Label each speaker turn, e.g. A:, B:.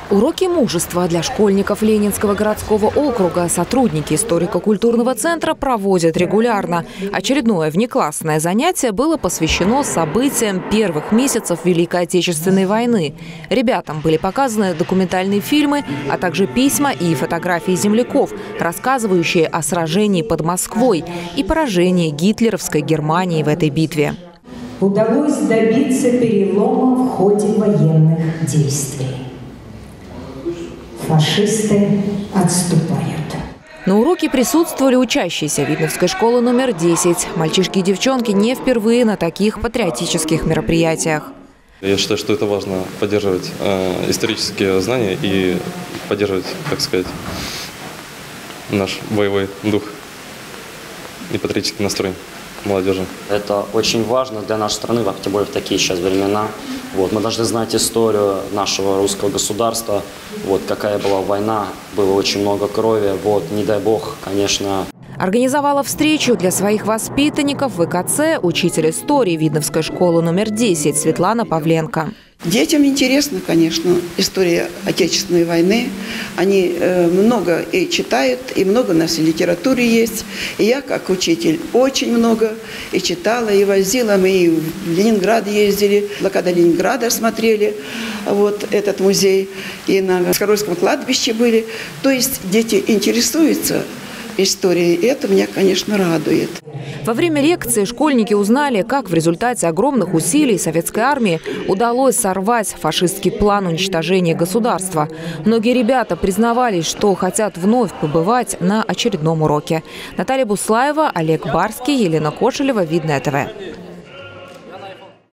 A: Уроки мужества для школьников Ленинского городского округа сотрудники историко-культурного центра проводят регулярно. Очередное внеклассное занятие было посвящено событиям первых месяцев Великой Отечественной войны. Ребятам были показаны документальные фильмы, а также письма и фотографии земляков, рассказывающие о сражении под Москвой и поражении гитлеровской Германии в этой битве.
B: Удалось добиться перелома в ходе военных действий. Фашисты отступают.
A: На уроке присутствовали учащиеся Видновской школы номер 10. Мальчишки и девчонки не впервые на таких патриотических мероприятиях.
C: Я считаю, что это важно поддерживать исторические знания и поддерживать, так сказать, наш боевой дух и патриотический настрой молодежи.
D: Это очень важно для нашей страны, тем более в такие сейчас времена. Мы должны знать историю нашего русского государства, какая была война, было очень много крови, не дай бог, конечно.
A: Организовала встречу для своих воспитанников ВКЦ учитель истории Видновской школы номер 10 Светлана Павленко.
E: Детям интересна, конечно, история Отечественной войны. Они много и читают, и много у нас и литературы есть. И я, как учитель, очень много и читала, и возила. Мы и в Ленинград ездили, блокада Ленинграда смотрели, этот музей. И на Скорольском кладбище были. То есть дети интересуются историей, и это меня, конечно, радует.
A: Во время лекции школьники узнали, как в результате огромных усилий советской армии удалось сорвать фашистский план уничтожения государства. Многие ребята признавались, что хотят вновь побывать на очередном уроке. Наталья Буслаева, Олег Барский, Елена Кошелева, Видное ТВ.